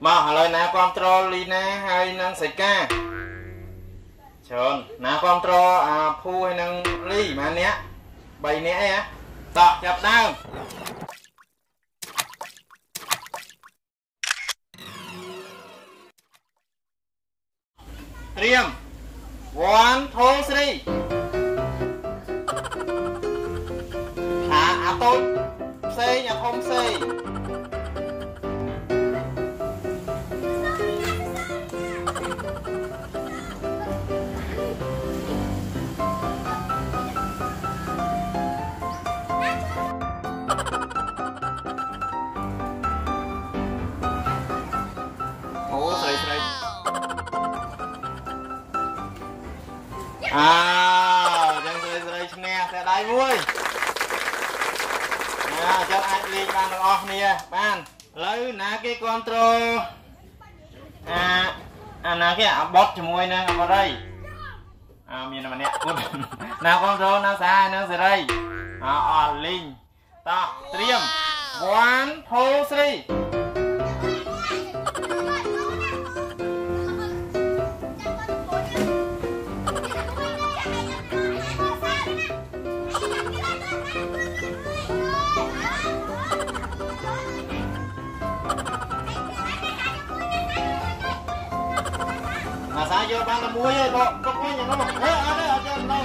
mà lời nào control Lina hay năng xảy ca chọn nào control phu hay năng ly mà nhé bày nhé á tọt chập đau Triêm 1 2 3 tôi xây nhà thông xây ủa xây xây chẳng xây xây nghe sẽ đáy vui cho anh đi ban được off nè ban lấy nè cái control nè cái bot cho môi nè vào đây miền này nè nào control nào sai nào sẽ đây link ta Triêm 1 2 3 mà sao vô ban là muối ơi có cái gì nó mà thế ở đây ở trên đây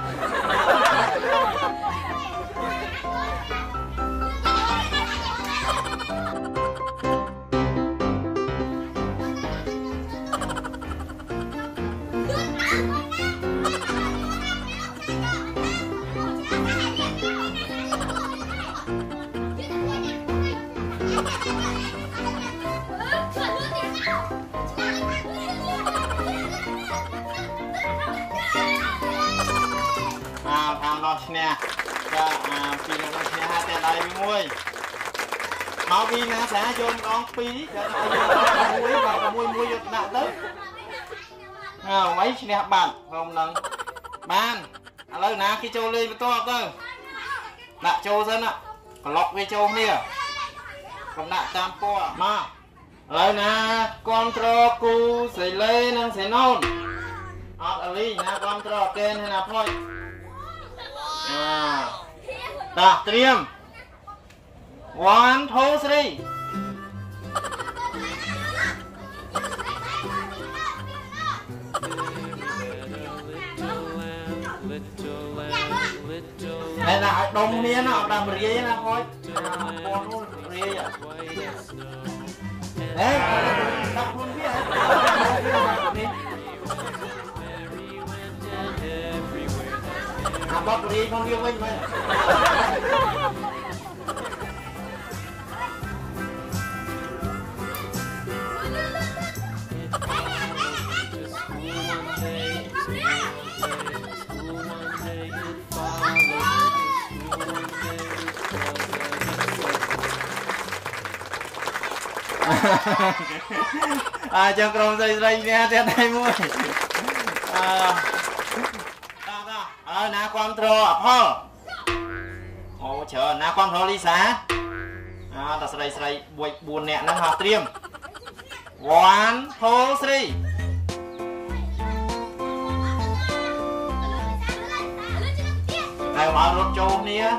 nè phi nó nè hai tên đây muối nó phi nè sẽ cho con phi cho nó muối và muối vô nặng tới mấy nè bạn không nâng ban lời nè khi châu lên to cơ nạ châu dân ạ còn lọc với châu nè còn nạ tam po mà lời nè control cu xảy lên năng xảy nôn ở ly nè control kênh hay là thôi ta Triêm 1 2 3 đây là đông niên nó làm rìa nó thôi con nó rìa đấy đặt luôn biết bắt đi con yêu mình mày cho con dây nha theo đây mua na controlพ่อ ô chờ na control Lisa ta sợi buồn nè nó học Triêm 1 2 3 đây mà rút châu nè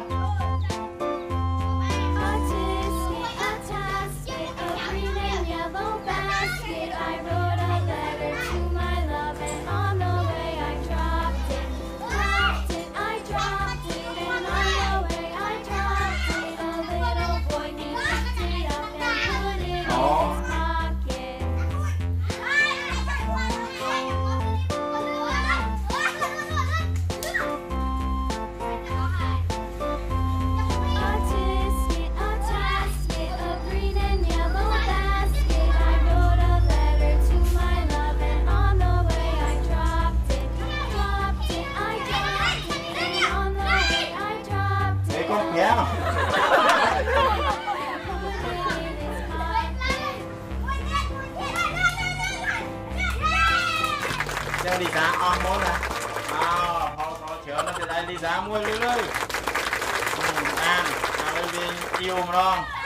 đi ra on món nè họ chở nó từ đây đi ra mua lưới ăn lên yêu mà